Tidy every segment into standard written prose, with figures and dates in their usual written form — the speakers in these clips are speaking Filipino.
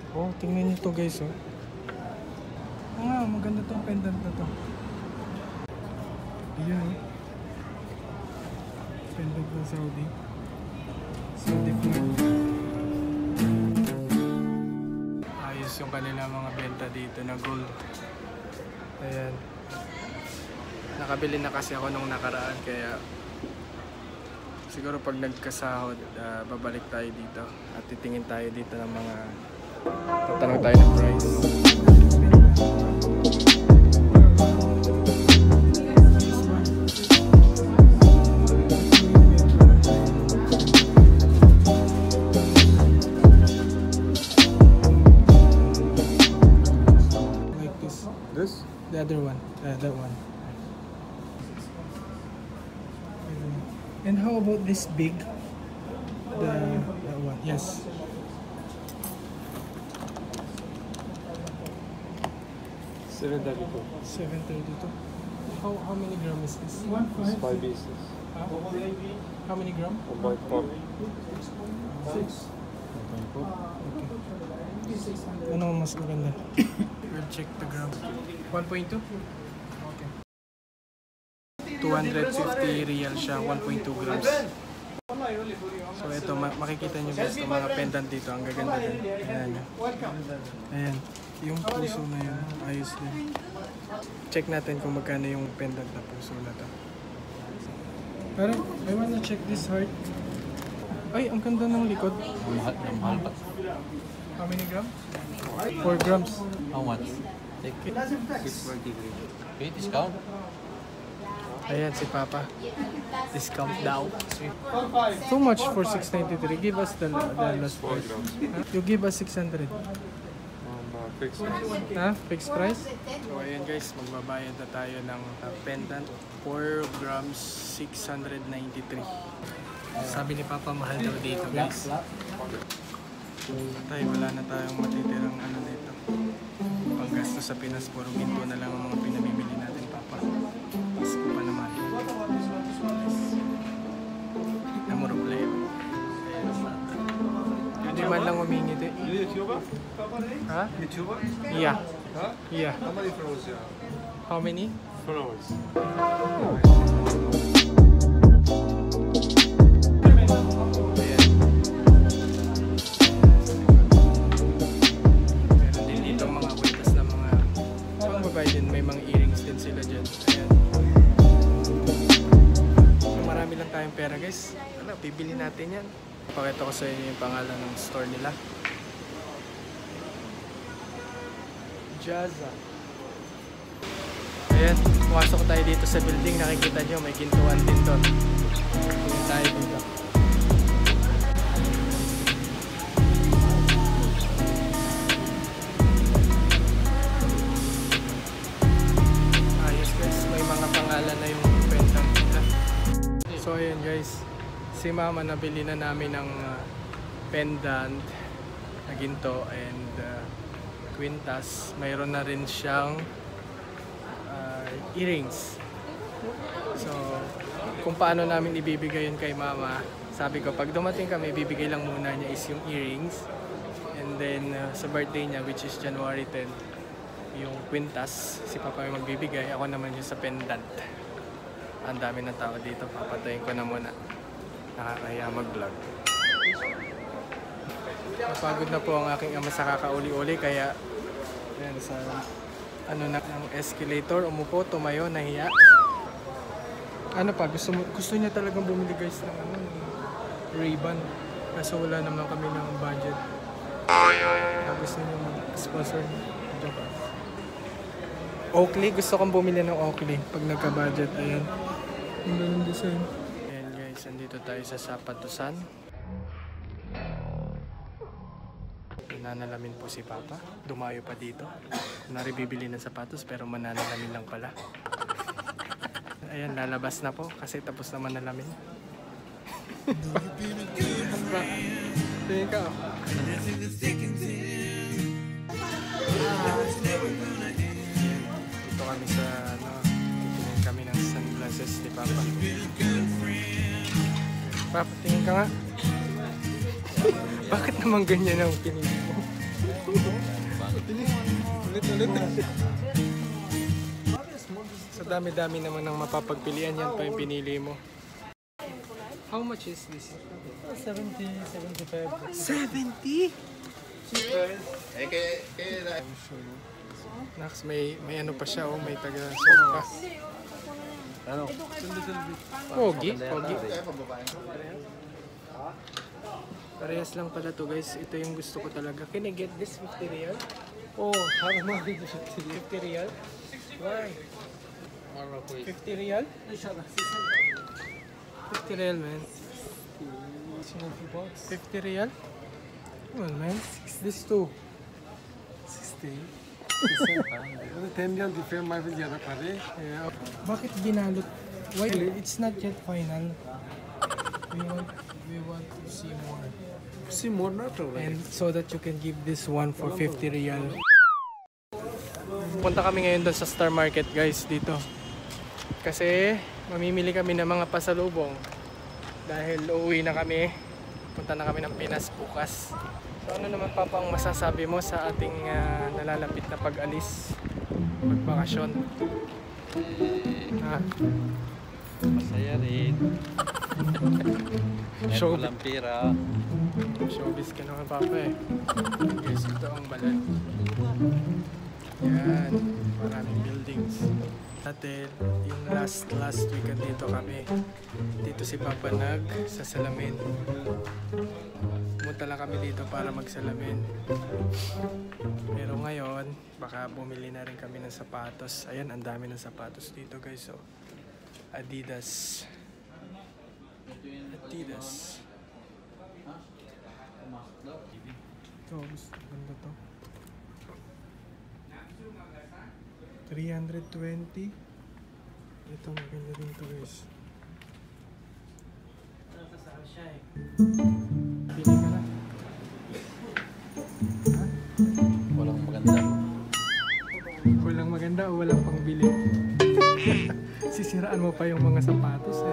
Oh, tingnan nyo to guys, oh. Ah, maganda tong pendant na to. Ayan, oh. Pendant ng Saudi. Saudi flag. Ayos yung kanila mga benta dito na gold. Ayan. Nakabili na kasi ako nung nakaraan kaya siguro pag nagkasahod, babalik tayo dito at titingin tayo dito ng mga tatanong tayo ng price. Like this? The other one. That one. And how about this big? That one. Yes. $732. How many grams is this? 5 pieces. Huh? How many grams? 1.4. 6. Okay. Ano mas maganda? We'll check the gram. 1.2? Okay. 250 real siya, 1.2 grams. So ito, makikita nyo guys itong mga pendant dito. Ang gaganda din. Ayan. Ayan. Yung puso na yun, ayos din. Check natin kung magkano yung pendant na puso na to. Pero, I wanna check this heart. Ay, ang ganda ng likod. Mahal pa. How many grams? 4 grams. How much? Take it. 643. Okay, discount. Ayan si Papa. Discount daw. Too much for 693. Give us the last price. Huh? You give us 600. Fixed price. Ha? Fixed price? So ayan guys, magbabayad na tayo ng pendant. 4 grams, 693. Sabi ni Papa, mahal daw dito guys. Tayo, wala na tayong matitirang ano dito. Panggasto sa Pinas, puro ginto na lang ang mga pinamimili natin, Papa. Pasko pa naman. Namuro problema. Hindi man lang umingiti. Ha? Yeah. Yeah. How many flowers you have? How many? Flowers. May mga earrings din sila dyan. Ayan. So, marami lang tayong pera guys. Ano, bibili natin yan. Pakita ko sa inyo yung pangalan ng store nila. Jazza. Ayan, pumasok tayo dito sa building. Nakikita nyo, may gintuan din doon. Tingin tayo dito. Na yung pendant nila. So ayan guys, si Mama nabili na namin ng pendant na ginto and quintas. Mayroon na rin siyang earrings. So kung paano namin ibibigay yun kay Mama, sabi ko pag dumating kami, bibigay lang muna niya is yung earrings, and then sa birthday niya which is January 10, yung quintas, si Papa yung magbibigay, ako naman yung sa pendant. Ang dami ng tao dito, papatayin ko na muna. Nakakaya mag-vlog. Napagod na po ang aking ama sa kakauli-uli, kaya yan, sa ano na ng escalator, umupo, tumayo, nahiya. Ano pa, gusto niya talagang bumili guys ng ano, Ray-Ban. Kaso wala naman kami ng budget. Gusto niya mag-sponsor niya. Oakley, gusto kong bumili ng Oakley pag nagka-budget. Ayan. Ang ganun design. Ayan guys, andito tayo sa Sapatusan. Nanalamin po si Papa. Dumayo pa dito. Kunwari bibili ng sapatos pero mananalamin lang pala. Ayan, lalabas na po kasi tapos naman nalamin. Tingin ka oh. Dito kami sa ano, tingin kami ng sunglasses ni Papa. Papa, tingin ka nga. Bakit naman ganyan ang pinili mo? Ulit. Sa dami-dami naman ng mapapagpilian, yan pa yung pinili mo. How much is this? 70, 75. 70? Nax, may ano pa siya, may taga-salt pa. Ano? Pogi. Parehas lang pala to guys. Ito yung gusto ko talaga. Can I get this 50 real? Oh, how much is 50 real? Why? 50 real? 50 real, man. 50 real? Come on, man. This too. 60. 10 yan, different market yata pare. Yeah. Bakit ginalot? Why? It's not yet final. We want to see more. See more not already. And so that you can give this one for 50 real. Punta kami ngayon doon sa Star Market guys dito. Kasi mamimili kami ng mga pasalubong. Dahil uuwi na kami. Punta na kami ng Pinas bukas. So ano naman Papa ang masasabi mo sa ating nalalapit na pag-alis? Magbakasyon? Masaya rin. Show walang pera. Showbiz ka naman Papa eh. Guys, ito ang balad. Yan, maraming buildings. Dati, yung last weekend dito kami. Dito si Papa sa salamin. Pumunta lang kami dito para magsalamin. Pero ngayon, baka bumili na rin kami ng sapatos. Ayan, ang dami ng sapatos dito guys. So, Adidas. Ito, ganda to. 320. Ito, maganda din to guys. Pili ka na. Ha? Walang maganda. Walang maganda o walang pangbili? Sisiraan mo pa yung mga sapatos eh.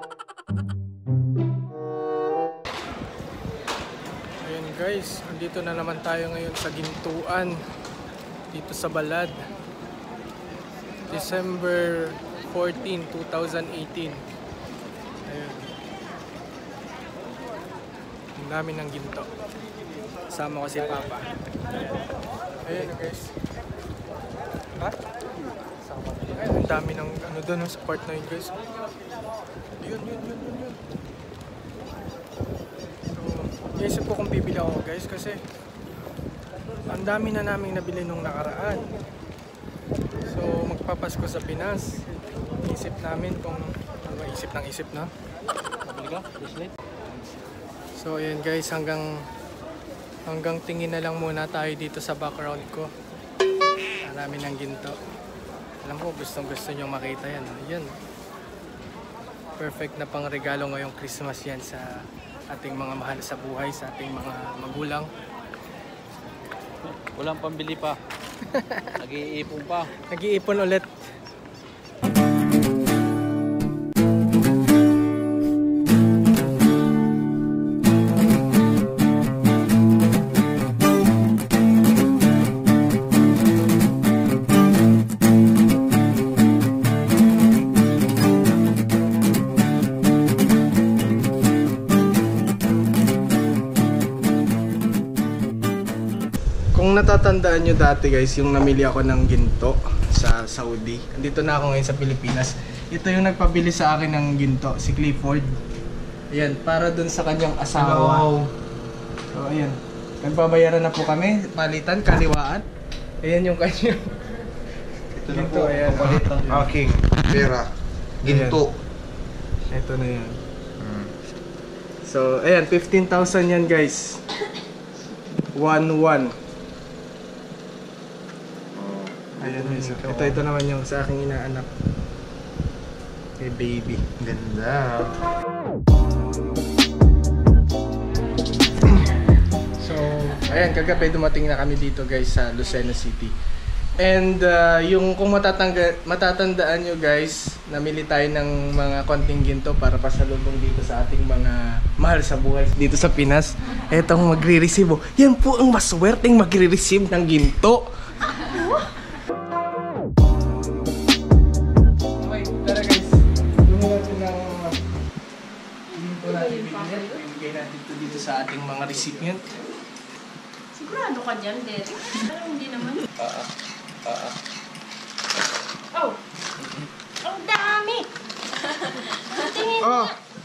Ayan guys, andito na naman tayo ngayon sa Gintuan. Dito sa Balad. December 14, 2018. Ayan. Ang dami ng ginto. Kasama ko si Papa. Ayan guys. Ha? Ayan, ang dami ng ano doon sa part na yun guys. Yun. So, naisip ko kung bibili ako guys kasi ang dami na naming nabili nung nakaraan. So, magpapasko sa Pinas. Isip namin kung isip na. Kabili ka? Flashlight? So, ayan guys, hanggang tingin na lang muna tayo dito sa background ko. Marami ng ginto. Alam ko, gustong nyo makita yan. Ayan. Perfect na pang regalo ngayong Christmas yan sa ating mga mahal sa buhay, sa ating mga magulang. Walang pambili pa. Nag-iipon pa. Nag-iipon ulit. Kung natatandaan nyo dati guys, yung namili ako ng ginto sa Saudi. Andito na ako ngayon sa Pilipinas. Ito yung nagpabili sa akin ng ginto, si Clifford. Ayan, para dun sa kanyang asawa. Hello. So ayan, nagbabayaran na po kami, palitan, kaliwaan. Ayan yung kanyang ginto, ayan. Aking pera, ginto. Ito na yan. So ayan, 15,000 yan guys. 1-1. Ayan, ito naman yung sa aking inaanak. Kay baby. Ganda. So, ayan, kagabi dumating na kami dito guys sa Lucena City. And yung kung matatandaan nyo guys, namili tayo ng mga konting ginto para pasalubong dito sa ating mga mahal sa buhay dito sa Pinas. Etong magre-receive. Yan po ang maswerteng magre-receive ng ginto. Okay, tara guys. Bumili natin ng ginto natin. Bibigay natin ito dito sa ating mga recipient. Sigurado ka dyan, Derek? Pero hindi naman. Oh! Ang dami! Tingin Oh, na!